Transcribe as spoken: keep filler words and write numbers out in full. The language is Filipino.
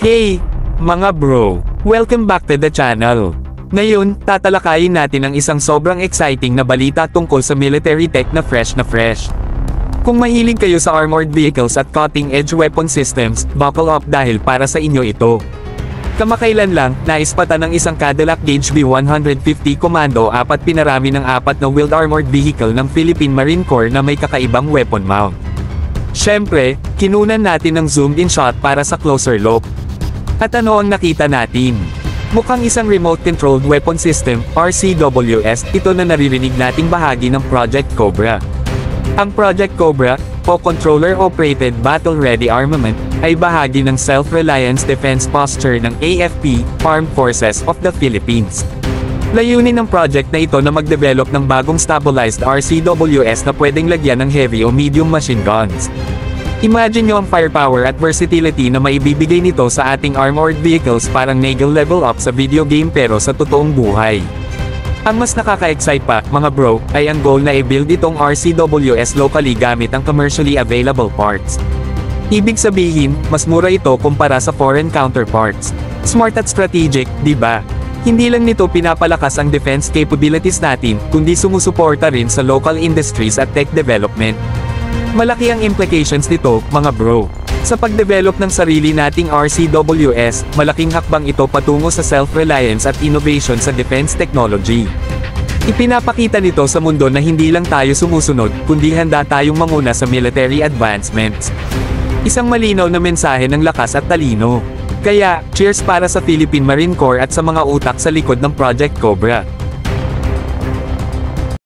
Hey, mga bro! Welcome back to the channel. Ngayon, tatalakayin natin ang isang sobrang exciting na balita tungkol sa military tech na fresh na fresh. Kung mahilig kayo sa armored vehicles at cutting-edge weapon systems, buckle up dahil para sa inyo ito. Kamakailan lang, naispatan ng isang Cadillac Gage B one fifty Commando apat pinarami ng apat na wheeled armored vehicle ng Philippine Marine Corps na may kakaibang weapon mount. Syempre, kinunan natin ng zoomed-in shot para sa closer look. At ano ang nakita natin? Mukhang isang remote-controlled weapon system, R C W S, ito na naririnig nating bahagi ng Project Cobra. Ang Project Cobra, o Controller Operated Battle Ready Armament, ay bahagi ng Self-Reliance Defense Posture ng A F P, Armed Forces of the Philippines. Layunin ng project na ito na mag-develop ng bagong stabilized R C W S na pwedeng lagyan ng heavy o medium machine guns. Imagine nyo ang firepower at versatility na maibibigay nito sa ating armored vehicles, parang Nagel level up sa video game pero sa totoong buhay. Ang mas nakaka-excite pa, mga bro, ay ang goal na i-build itong R C W S locally gamit ang commercially available parts. Ibig sabihin, mas mura ito kumpara sa foreign counterparts. Smart at strategic, di ba? Hindi lang nito pinapalakas ang defense capabilities natin, kundi sumusuporta rin sa local industries at tech development. Malaki ang implications nito, mga bro. Sa pag-develop ng sarili nating R C W S, malaking hakbang ito patungo sa self-reliance at innovation sa defense technology. Ipinapakita nito sa mundo na hindi lang tayo sumusunod, kundi handa tayong manguna sa military advancements. Isang malinaw na mensahe ng lakas at talino. Kaya, cheers para sa Philippine Marine Corps at sa mga utak sa likod ng Project Cobra.